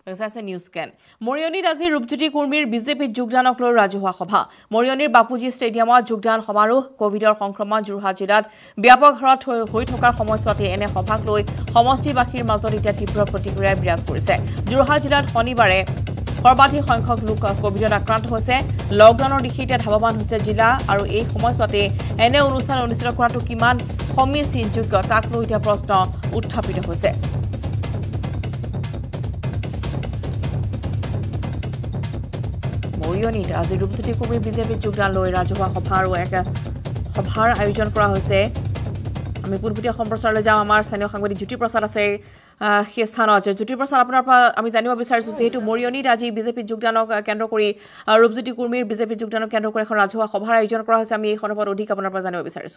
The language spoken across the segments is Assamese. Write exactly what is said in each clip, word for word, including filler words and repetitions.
This news scan. Morioniত আজি Rupjyoti Kurmiৰ বিজেপিত যোগদানক লৈ ৰাজহুৱা সভা Morioniৰ বাপুজি ষ্টেডিয়ামত যোগদান সমাৰোহ কোভিডৰ সংক্ৰমণ যোৰহাট জিলাত ব্যাপক হাৰত হৈ থকাৰ সময়ছোৱাতে এনে সভাক লৈ সমষ্টিবাসীৰ মাজত এতিয়া তীব্ৰ প্ৰতিক্ৰিয়া বিৰাজ কৰিছে যোৰহাট জিলাত শনিবাৰে সৰ্বাধিক সংখ্যক লোক কোভিডত আক্ৰান্ত হৈছে লকডাউনৰ দিশে এতিয়া ধাৱমান হৈছে জিলা আৰু এই সময়ছোৱাতে এনে অনুষ্ঠান অনুষ্ঠিত কৰাটো কিমান সমীচীনযোগ্য তাক লৈ এতিয়া প্ৰশ্ন উত্থাপিত হৈছে Morioniত আজি Rupjyoti Kurmiৰ বিজেপিত যোগদান লৈ ৰাজহুৱা সভা আৰু এক সভাৰ আয়োজন কৰা হৈছে আমি পুনপুটিয়া সম্প্ৰচাৰলৈ যাওঁ আমাৰ স্থানীয় সাংবাদিক জ্যোতি প্ৰসাদ আছে সেই স্থানত জ্যোতি প্ৰসাদ আপোনাৰ পৰা আমি জানিব বিচাৰিছো যেহেতু Morioniত আজি বিজেপিত যোগদানক কেন্দ্ৰ কৰি Rupjyoti Kurmiৰ বিজেপিত যোগদানক কেন্দ্ৰ কৰি এখন ৰাজহুৱা সভাৰ আয়োজন কৰা হৈছে আমি এই সন্দৰ্ভত অধিক আপোনাৰ পৰা জানিব বিচাৰিছো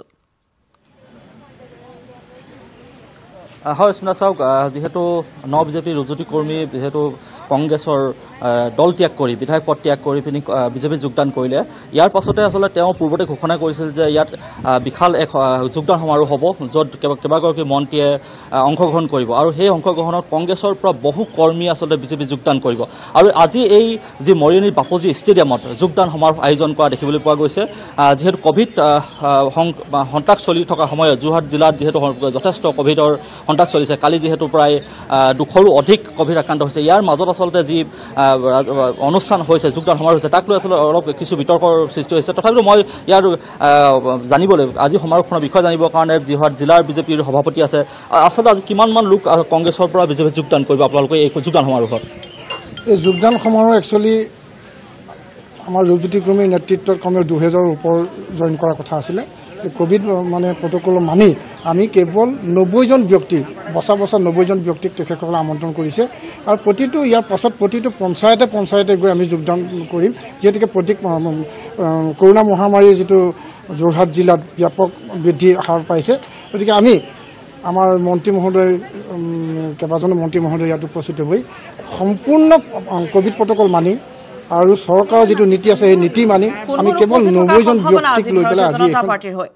হয় শুনা চাওক যেহেতু ন বিজেপি Rupjyoti Kurmi যেহেতু কংগ্ৰেছৰ দল ত্যাগ কৰি বিধায়ক পদ ত্যাগ কৰি পিনি বিজেপি যোগদান কৰিলে ইয়াৰ পাছতে আসলে তেওঁ পূৰ্বতে ঘোষণা কৰিছিল যে ইয়াত বিশাল এক যোগদান সমাৰোহ হ'ব য'ত কেইবাগৰাকী মন্ত্ৰীয়ে অংশগ্ৰহণ কৰিব আৰু সেই অংশগ্ৰহণত কংগ্ৰেছৰ পৰা বহু কৰ্মী আসলে বিজেপি যোগদান কৰিব আৰু আজি এই যে Morioniৰ বাপুজি ষ্টেডিয়ামত যোগদান সমাৰোহ আয়োজন কৰা দেখিবলৈ পোৱা গৈছে যেহেতু কোভিড সন্ত্ৰাস চলি থকা সময়ত যোৰহাট জিলাত যেহেতু যথেষ্ট কোভিডৰ সন্ত্ৰাস চলিছে কালি যেহেতু প্ৰায় দুশৰো অধিক কোভিড আক্ৰান্ত হৈছে ইয়াৰ মাজত আসলতে যি অনুষ্ঠান হৈছে যোগদান সমাৰোহ হৈছে তাক লৈ আসলে অলপ কিছু বিতৰ্কৰ সৃষ্টি হৈছে তথাপিও মই ইয়াৰ জানিবলৈ আজি সমাৰোহখনৰ বিষয়ে জানিবৰ কাৰণে যোৰহাট জিলাৰ বিজেপিৰ সভাপতি আছে আসলে আজি কিমানমান লোক কংগ্ৰেছৰ পৰা বিজেপি যোগদান কৰিব আপোনালোকে এই যোগদান সমাৰোহত এই যোগদান সমাৰোহ একচুৱেলি আমাৰ Rupjyoti Kurmiৰ নেতৃত্বত কমেও দুহেজাৰৰ ওপৰ জইন কৰাৰ কথা আছিলে কোভিড মানে প্ৰটকল মানি আমি কেৱল নব্বৈ জন ব্যক্তি বছা বছা নব্বৈ জন ব্যক্তিক তেখেতসকলে আমন্ত্ৰণ কৰিছে আৰু প্ৰতিটো ইয়াৰ পাছত প্ৰতিটো পঞ্চায়তে পঞ্চায়তে গৈ আমি যোগদান কৰিম যেতিয়াকে প্ৰতি কৰোনা মহামাৰীৰ যিটো যোৰহাট জিলাত ব্যাপক বৃদ্ধি হাৰ পাইছে গতিকে আমি আমাৰ মন্ত্ৰী মহোদয় কেইবাজনো মন্ত্ৰী মহোদয় ইয়াত উপস্থিত হৈ সম্পূৰ্ণ কোভিড প্ৰটকল মানি আৰু চৰকাৰৰ যেটো নীতি আছে এই নীতি মানি আমি কেৱল নব্বৈ জন ব্যক্তিক লৈ পেলাই আজি পাৰ্টিৰ হয়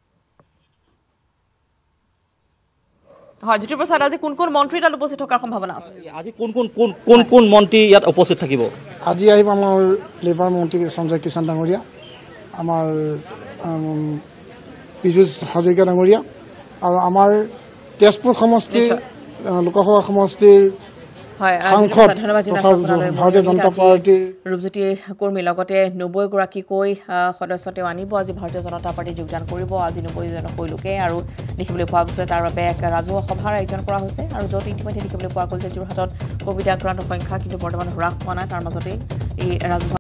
হয় জ্যোতি প্ৰসাদ আজি কোন কোন মন্ত্ৰী তাত উপস্থিত থকাৰ সম্ভাৱনা আছে আজি কোন কোন কোন কোন কোন মন্ত্ৰী ইয়াত উপস্থিত থাকিব আজি আহিব আমাৰ লেবাৰ মন্ত্ৰী সঞ্জয় কিষাণ ডাঙৰীয়া আমাৰ পীযুষ হাজৰিকা ডাঙৰীয়া আৰু আমাৰ তেজপুৰ সমষ্টিৰ লোকসভা সমষ্টিৰ হয় ধন্যবাদ ভাৰতীয় জনতা পাৰ্টিৰ Rupjyoti Kurmi লগতে নব্বৈ গৰাকীকৈ সদস্য তেওঁ আনিব আজি ভাৰতীয় জনতা পাৰ্টি যোগদান কৰিব আজি নব্বৈ জনকৈ লোকে আৰু দেখিবলৈ পোৱা গৈছে তাৰ বাবে এক ৰাজহুৱা সভাৰ আয়োজন কৰা হৈছে আৰু য'ত ইতিমধ্যে দেখিবলৈ পোৱা গৈছে যোৰহাটত কোভিড আক্ৰান্তৰ সংখ্যা কিন্তু বৰ্তমান হ্ৰাস পোৱা নাই তাৰ মাজতে এই ৰাজহুৱা